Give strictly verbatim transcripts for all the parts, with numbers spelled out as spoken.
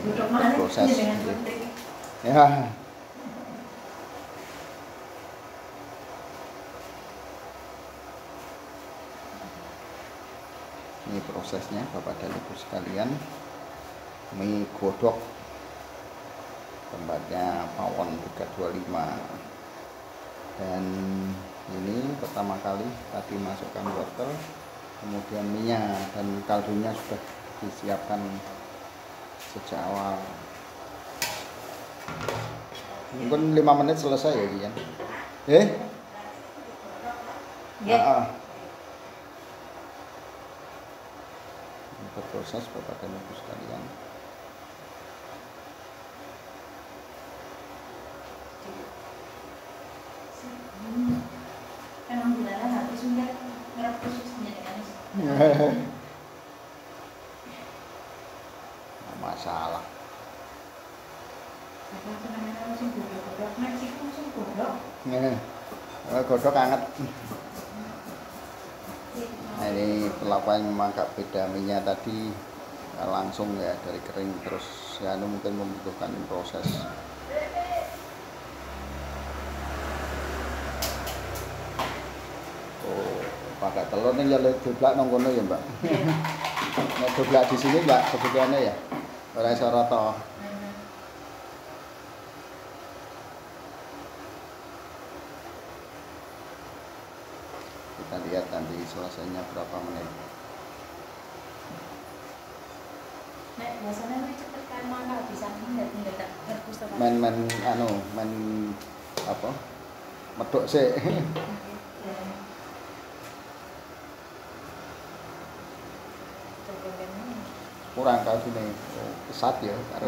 proses ya. Ini prosesnya Bapak dan Ibu sekalian, mie godok tempatnya Pawon tiga dua lima. Dan ini pertama kali tadi masukkan wortel, kemudian minyak dan kaldunya sudah disiapkan sejak awal. Mungkin lima menit selesai ya Gian. Eh? Ya. Ah, berproses Bapak dan Ibu sekalian. Emang gimana habis sudah ngerap khususnya kan? Masalah. Apa senangnya kalau sing godok-godok Meksiko sing godok? Nih, godok hangat. Nah, ini perlakuan memang agak beda, minyak tadi langsung ya dari kering, terus ya ini mungkin membutuhkan proses. Oh, pakai telur nih jadi doblak nongkono ya Mbak. Nah, doblak di sini Mbak kebutuhannya ya. Orang Soroto. Kita lihat nanti selesainya berapa menit. Nek biasanya lebih cepet kan mana bisa nggak nggak rebus apa? Main main anu main apa? Medok sih. Kurang kali ini oh, pesat ya karo.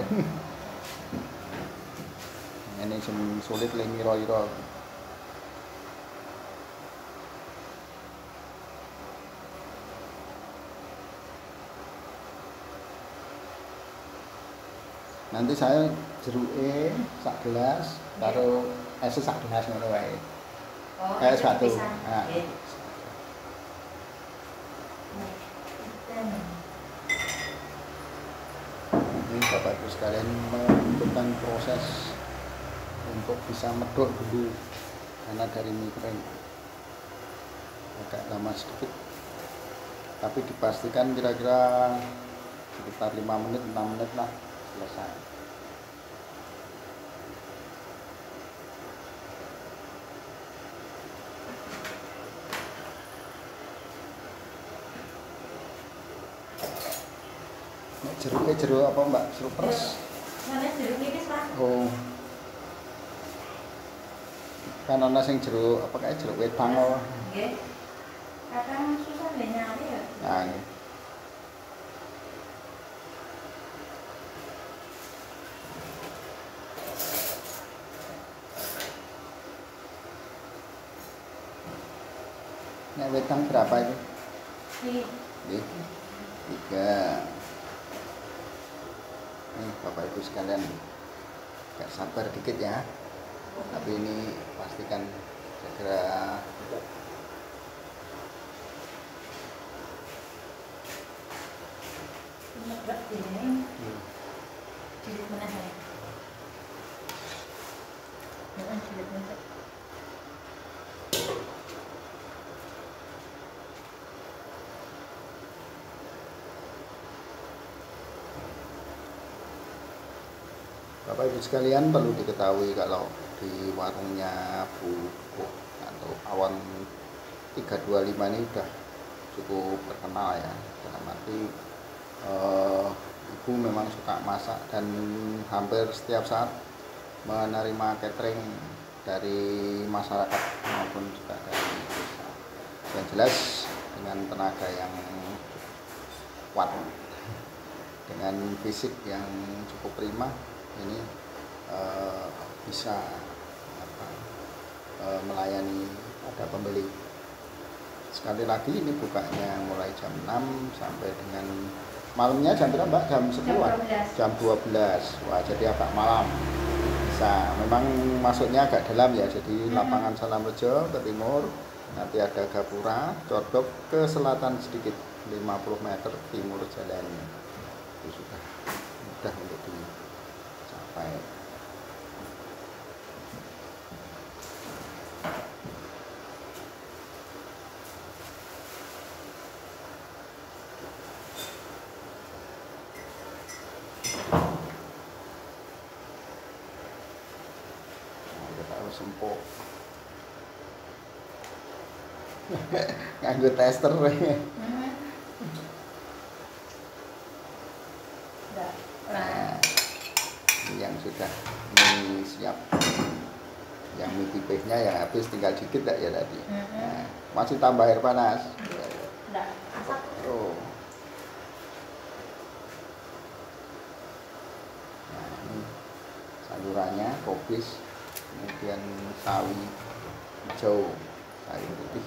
Ini sulit lengiro-iro. Nanti saya jeruke sak gelas karo es sak gelas ngono wae. Oh, es satu. Nah. Ini Bapak Ibu sekalian membutuhkan proses untuk bisa medok dulu karena dari mie kering agak lama sedikit, tapi dipastikan kira-kira sekitar lima menit enam menit lah selesai. Jeruknya jeruk apa Mbak? Jeruk peres? Mana jeruk nipis Pak? Oh, kan ana sing jeruk apa kayak jeruk wedang apa? Nggih. Kadang susah deh nyari ya. Nah, ini. Nah, wedang berapa itu? Ini tiga. Nih Bapak Ibu sekalian, gak sabar dikit ya, tapi ini pastikan segera. Enggak ini. Jilid mana saya? Jangan jilid mana. Bapak Ibu sekalian, perlu diketahui kalau di warungnya Bu Dukuh atau Pawon tiga dua lima ini udah cukup terkenal ya. Dalam arti eh, Ibu memang suka masak dan hampir setiap saat menerima catering dari masyarakat maupun juga dari desa. Yang jelas dengan tenaga yang kuat, dengan fisik yang cukup prima, ini uh, bisa apa, uh, melayani ada pembeli. Sekali lagi ini bukanya mulai jam enam sampai dengan malamnya jam berapa Mbak? Jam sepuluh? Jam dua belas. Wah, jadi agak malam. Bisa, memang masuknya agak dalam ya, jadi lapangan Salamrejo ke timur, nanti ada Gapura, Codok ke selatan sedikit lima puluh meter timur jalan. Itu sudah mudah untuk di terus empuk. Nganggo tester. Hmm. Enggak. Nah, ini yang sudah ini siap. Yang mie pipihnya yang habis tinggal dikit tak ya tadi. Nah, masih tambah air panas. Enggak, masak. Oh. Nah, ini sayurannya kobis, kemudian sawi hijau, sayur putih,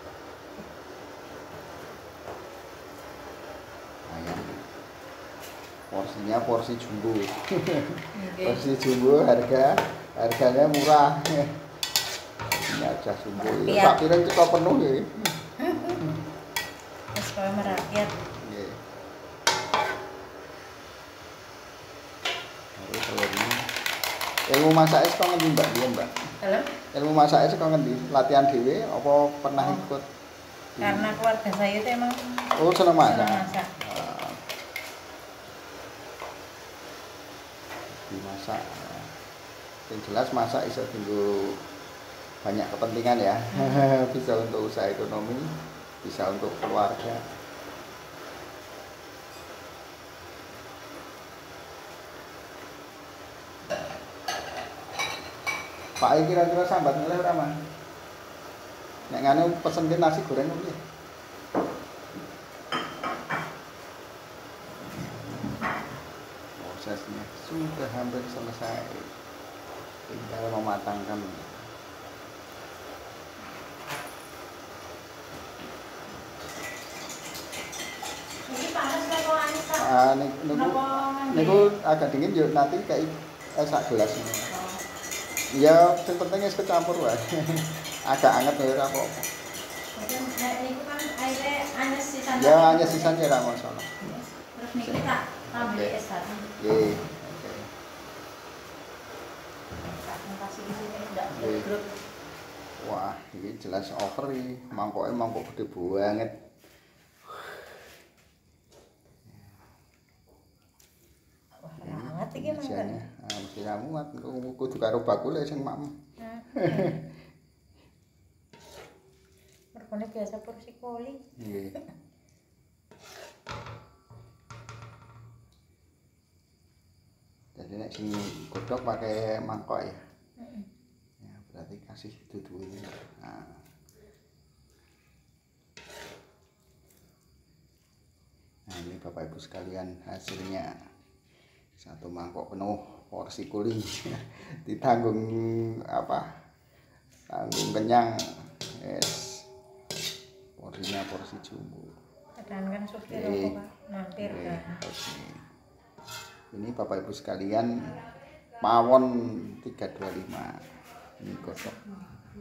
ayam. Porsinya porsi jumbo. Porsi jumbo, harga harganya murah. Ini aja jumbo. Ya, tak piring cukup penuh ya. Terus kalau merakyat. Nggih. Baru telurnya. Ilmu masaknya kok ngendi Mbak dia Mbak? Dalam? Ilmu masaknya kok ngendi? Latihan dhewe apa pernah Oh. ikut? Karena keluarga saya itu emang Oh, seneng masak. senang masak. Ah. Dimasak. Yang jelas masak bisa tinggal banyak kepentingan ya. Hmm. Bisa untuk usaha ekonomi, bisa untuk keluarga. Pak iki kira-kira sambat ngelih ora, Mas? Nek nganu pesen nasi goreng piye? Prosesnya sudah hampir selesai. Tinggal mematangkan. Ini panas apa anis Pak? Ah, niku Kenapa ngambil? niku agak dingin yuk nanti kayak eh, sak gelas ini. Oh. Ya, yang penting es kecampur wae. Agak anget ya ora apa-apa. Kemudian nek niku kan airnya anis sisan. Ya hanya sisanya ora masalah. Terus niki tak tambah es tadi. Nggih. Oke. Tak kasih di sini enggak Nggih. grup. Wah, ini jelas over iki. Mangkoke mangkok gede banget. Wah, banget iki mangkok. Isiannya, ah, mesti muat. Kudu karo bakule sing makmu. Mergone biasa porsi koli. Nggih. Jadi nek sing godhog pakai mangkok ya. Heeh. Ya, berarti kasih dudu ini. Nah. Nah, ini Bapak Ibu sekalian hasilnya. Satu mangkok penuh porsi kuli. Ditanggung apa? Tanggung kenyang. Yes. Porsinya porsi jumbo. Kadang kan supir Oke. apa Pak mampir Oke, kan. oke. Ini Bapak Ibu sekalian pawon tiga dua lima ini godhog.